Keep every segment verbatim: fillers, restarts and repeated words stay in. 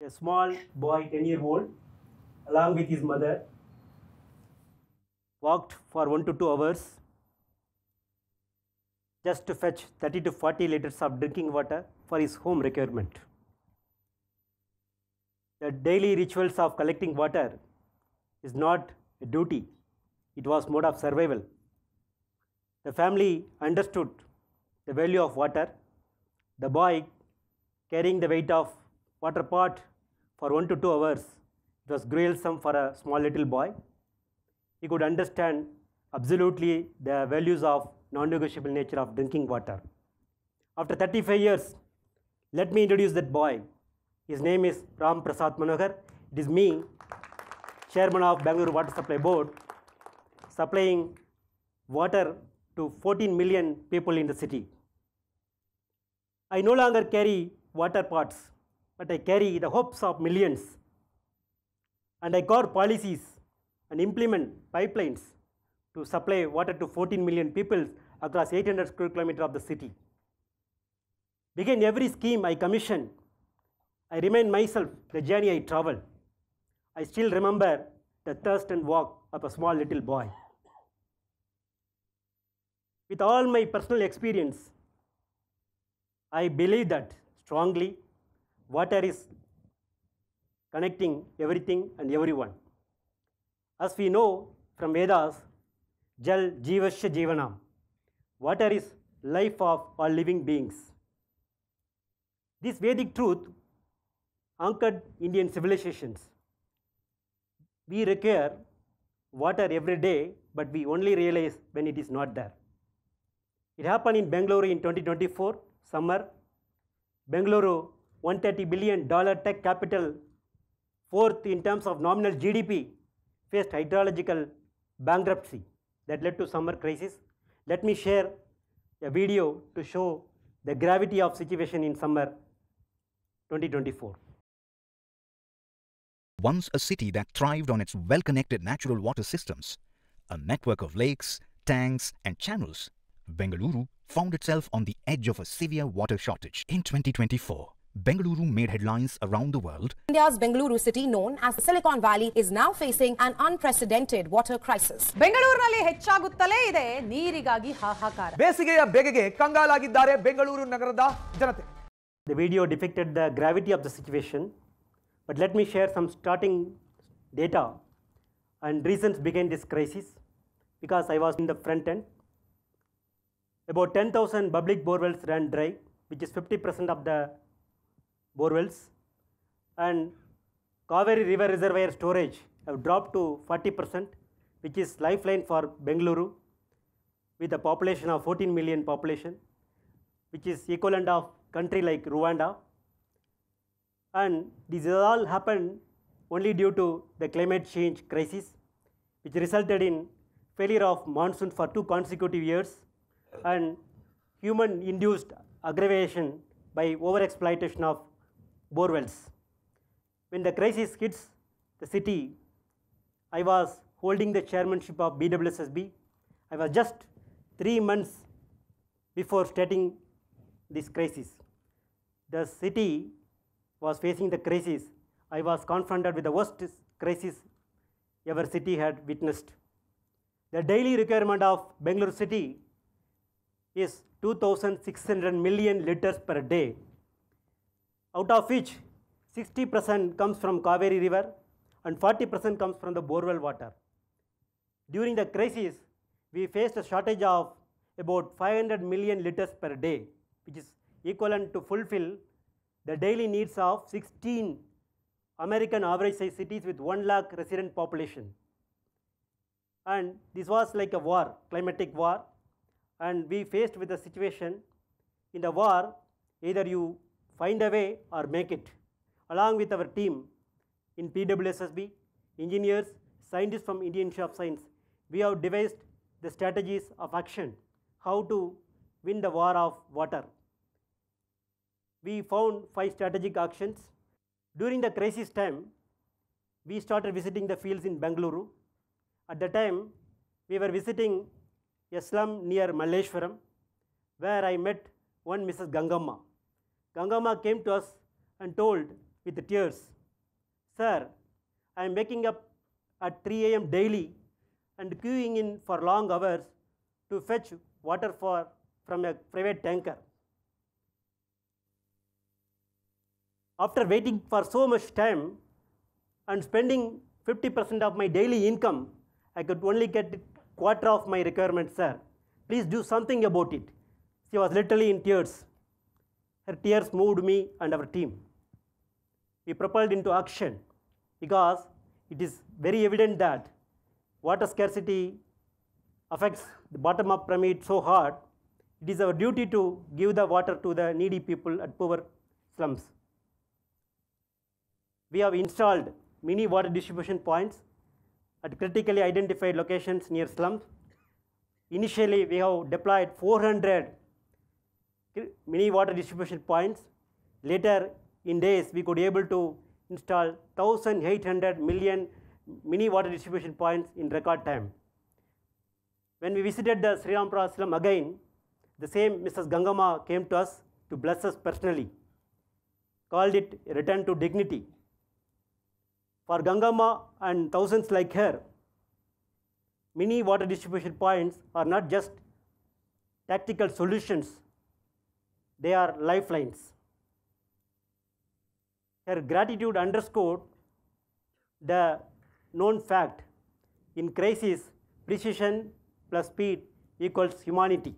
a small boy, ten year old, along with his mother, walked for one to two hours just to fetch thirty to forty liters of drinking water for his home requirement. The daily rituals of collecting water is not a duty, it was mode of survival. The family understood the value of water. The boy carrying the weight of water pot for one to two hours, it was gruesome for a small little boy. He could understand absolutely the values of non-negotiable nature of drinking water. After thirty-five years, let me introduce that boy. His name is Ram Prasath Manohar. It is me, Chairman of Bangalore Water Supply Board, supplying water to fourteen million people in the city. I no longer carry water pots, but I carry the hopes of millions. And I got policies and implement pipelines to supply water to fourteen million people across eight hundred square kilometers of the city. Behind every scheme I commission, I remind myself the journey I traveled. I still remember the thirst and walk of a small little boy. With all my personal experience, I believe that strongly water is connecting everything and everyone. As we know from Vedas, Jal Jivasya Jivanam, water is life of all living beings. This Vedic truth anchored Indian civilizations. We require water every day, but we only realize when it is not there. It happened in Bangalore in twenty twenty-four, summer. Bangalore, one hundred thirty billion dollar tech capital, fourth in terms of nominal G D P, faced hydrological bankruptcy that led to summer crisis. Let me share a video to show the gravity of situation in summer twenty twenty-four. Once a city that thrived on its well-connected natural water systems, a network of lakes, tanks and channels, Bengaluru found itself on the edge of a severe water shortage. In twenty twenty-four, Bengaluru made headlines around the world. India's Bengaluru city, known as the Silicon Valley, is now facing an unprecedented water crisis. ಬೆಂಗಳೂರಿನಲ್ಲಿ ಹೆಚ್ಚಾಗುತ್ತಲೇ ಇದೆ ನೀರಿಗಾಗಿ ಹಾಹಾಕಾರ. ಬೇಸಿಗೆಯ ಬೆಗೆಗೆ ಕಂಗಾಲಾಗಿದ್ದಾರೆ ಬೆಂಗಳೂರು ನಗರದ ಜನತೆ. The video depicted the gravity of the situation, but let me share some starting data and reasons behind this crisis, because I was in the front end. About ten thousand public borewells ran dry, which is fifty percent of the borewells, and Kaveri river reservoir storage have dropped to forty percent, which is lifeline for Bengaluru with a population of fourteen million population, which is equivalent of country like Rwanda. And this all happened only due to the climate change crisis, which resulted in failure of monsoon for two consecutive years and human induced aggravation by overexploitation of borewells. When the crisis hits the city, I was holding the chairmanship of B W S S B. I was just three months before starting this crisis. The city was facing the crisis. I was confronted with the worst crisis ever city had witnessed. The daily requirement of Bangalore city is two thousand six hundred million liters per day, out of which sixty percent comes from Kaveri river and forty percent comes from the borewell water. During the crisis, we faced a shortage of about five hundred million liters per day, which is equivalent to fulfill the daily needs of sixteen American average size cities with one lakh resident population. And this was like a war, climatic war, and we faced with the situation. In the war, either you find a way or make it. Along with our team in P W S S B, engineers, scientists from Indian Institute of Science, we have devised the strategies of action, how to win the war of water. We found five strategic actions. During the crisis time, we started visiting the fields in Bengaluru. At the time, we were visiting a slum near Malleshwaram, where I met one Missus Gangamma. Gangamma came to us and told with tears Sir, I am waking up at three A M daily and queuing in for long hours to fetch water for, from a private tanker. After waiting for so much time and spending fifty percent of my daily income, I could only get a quarter of my requirement, sir. Please do something about it. She was literally in tears. Her tears moved me and our team. We propelled into action because it is very evident that water scarcity affects the bottom of pyramid so hard. It is our duty to give the water to the needy people at poor slums. We have installed mini water distribution points at critically identified locations near slums. Initially, we have deployed four hundred mini water distribution points. Later, in days, we could be able to install one thousand eight hundred million mini water distribution points in record time. When we visited the Sri Ram Prasath slum again, the same Missus Gangama came to us to bless us personally, called it a return to dignity. For Gangama and thousands like her, mini water distribution points are not just tactical solutions, they are lifelines. Her gratitude underscored the known fact: in crisis, precision plus speed equals humanity.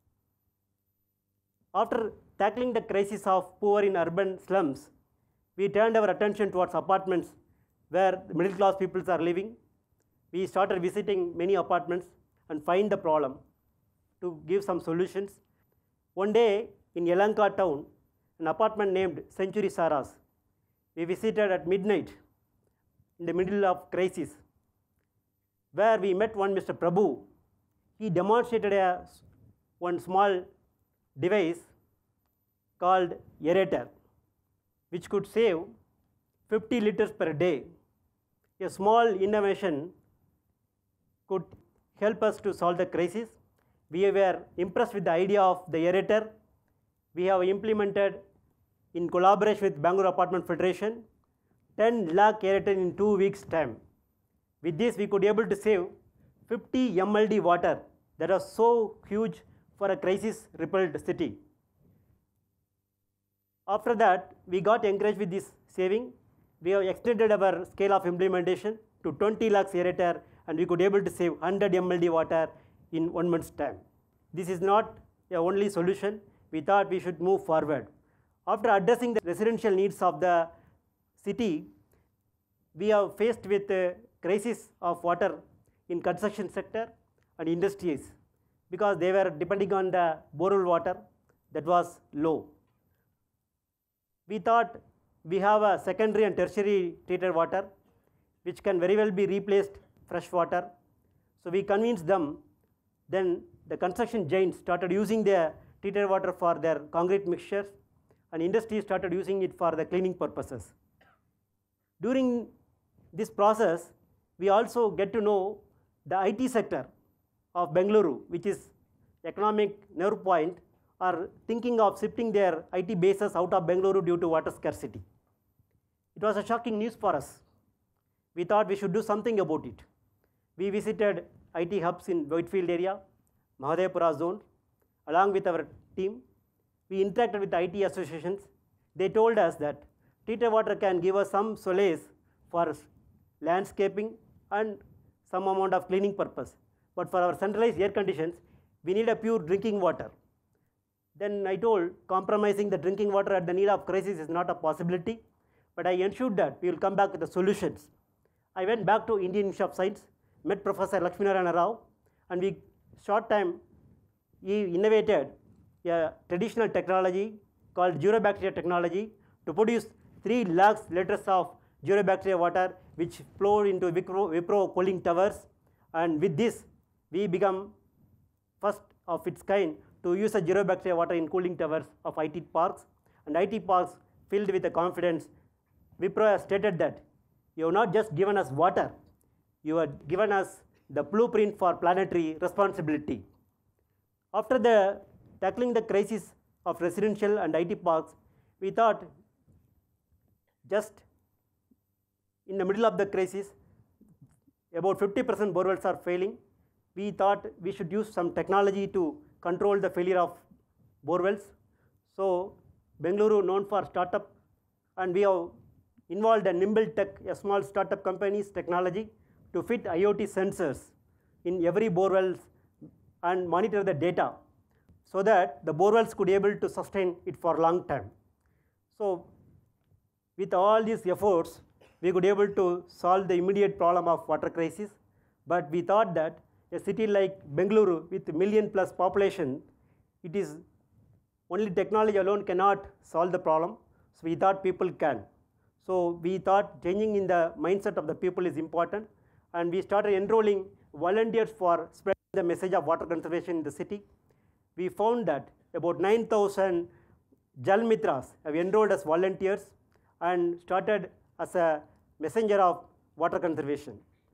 After tackling the crisis of poor in urban slums, we turned our attention towards apartments where the middle class people are living. We started visiting many apartments and find the problem to give some solutions. One day in Yelahanka town, an apartment named Century Saras, we visited at midnight in the middle of crisis, where we met one Mister Prabhu. He demonstrated a, one small device called aerator, which could save fifty liters per day. A small innovation could help us to solve the crisis. We were impressed with the idea of the aerator. We have implemented, in collaboration with Bangalore Apartment Federation, ten lakh aerator in two weeks' time. With this, we could be able to save fifty M L D water that was so huge for a crisis-riddled city. After that, we got encouraged with this saving. We have extended our scale of implementation to twenty lakhs aerator, and we could be able to save one hundred M L D water in one month's time. This is not the only solution. We thought we should move forward. After addressing the residential needs of the city, we are faced with a crisis of water in construction sector and industries, because they were depending on the borehole water that was low. We thought we have a secondary and tertiary treated water which can very well be replaced fresh water. So we convinced them. Then the construction giants started using the treated water for their concrete mixtures, and industry started using it for the cleaning purposes. During this process, we also get to know the I T sector of Bangalore, which is economic nerve point, are thinking of shifting their I T bases out of Bangalore due to water scarcity. It was a shocking news for us. We thought we should do something about it. We visited I T hubs in Whitefield area, Mahadevapura zone, along with our team. We interacted with I T associations. They told us that treated water can give us some solace for landscaping and some amount of cleaning purpose. But for our centralized air conditions, we need a pure drinking water. Then I told, compromising the drinking water at the need of crisis is not a possibility, but I ensured that we will come back with the solutions. I went back to Indian Institute of Science, met Professor Lakshminarayana Rao, and we, short time, he innovated a traditional technology called Durobacteria technology to produce three lakhs liters of Durobacteria water, which flowed into Wipro, Wipro cooling towers. And with this, we become first of its kind to use a Durobacteria water in cooling towers of I T parks. And I T parks filled with the confidence. Wipro has stated that you have not just given us water, you have given us the blueprint for planetary responsibility. After the tackling the crisis of residential and I T parks, we thought just in the middle of the crisis, about fifty percent borewells are failing. We thought we should use some technology to control the failure of borewells. So Bengaluru, known for startup, and we have involved a Nimble Tech, a small startup company's technology, to fit IoT sensors in every borewell and monitor the data so that the borewells could be able to sustain it for a long time. So with all these efforts, we could be able to solve the immediate problem of water crisis, but we thought that a city like Bengaluru with a million plus population, it is only technology alone cannot solve the problem. So we thought people can. So we thought changing in the mindset of the people is important, and we started enrolling volunteers for spreading the message of water conservation in the city. We found that about nine thousand Jal Mitras have enrolled as volunteers and started as a messenger of water conservation.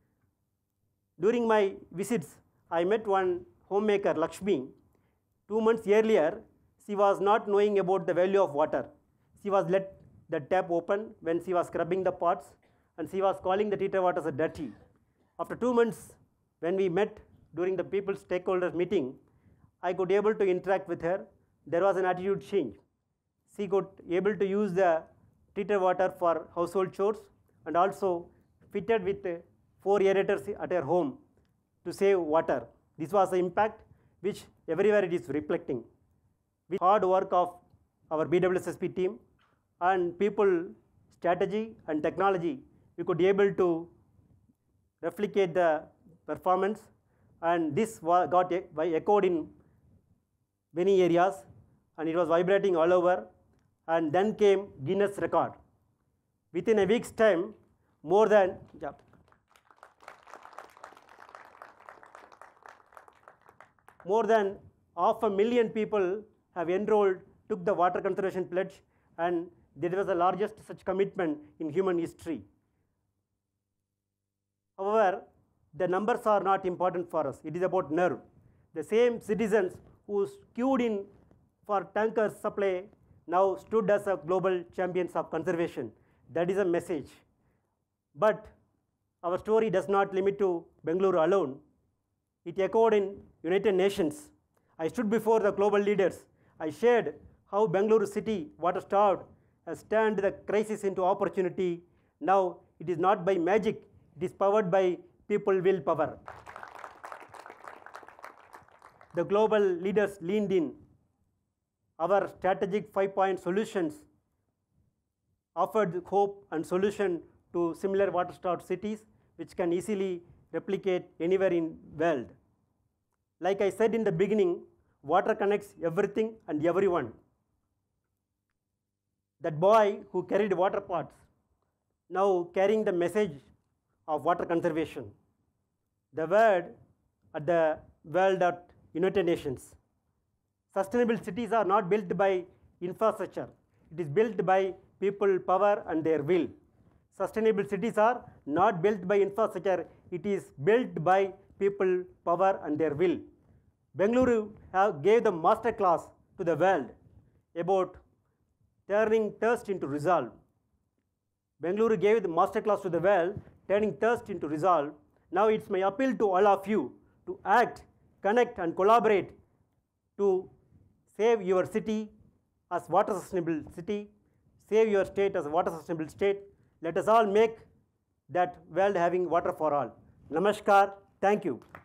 During my visits, I met one homemaker, Lakshmi. Two months earlier, she was not knowing about the value of water. She was let the tap open when she was scrubbing the pots, and she was calling the treated water as dirty. After two months, when we met during the people stakeholders meeting, I could able to interact with her. There was an attitude change. She could able to use the treated water for household chores, and also fitted with four aerators at her home to save water. This was the impact which everywhere it is reflecting. With hard work of our B W S S B team and people, strategy and technology, we could be able to replicate the performance, and this got echoed in many areas, and it was vibrating all over. And then came Guinness record. Within a week's time, more than yeah, more than half a million people have enrolled, took the water conservation pledge, and this was the largest such commitment in human history. However, the numbers are not important for us. It is about nerve. The same citizens who queued in for tanker supply now stood as a global champions of conservation. That is a message. But our story does not limit to Bengaluru alone. It echoed in United Nations. I stood before the global leaders. I shared how Bengaluru city, water starved, has turned the crisis into opportunity. Now it is not by magic, it is powered by people willpower. The global leaders leaned in. Our strategic five-point solutions offered hope and solution to similar water-starved cities, which can easily replicate anywhere in the world. Like I said in the beginning, water connects everything and everyone. That boy who carried water pots, now carrying the message of water conservation. The word at the world at United Nations. Sustainable cities are not built by infrastructure. It is built by people, power, and their will. Sustainable cities are not built by infrastructure. It is built by people, power, and their will. Bengaluru have gave the master class to the world about turning thirst into resolve. Bengaluru gave the master class to the world, turning thirst into resolve. Now it's my appeal to all of you to act, connect, and collaborate to save your city as water sustainable city, save your state as a water sustainable state. Let us all make that world having water for all. Namaskar. Thank you.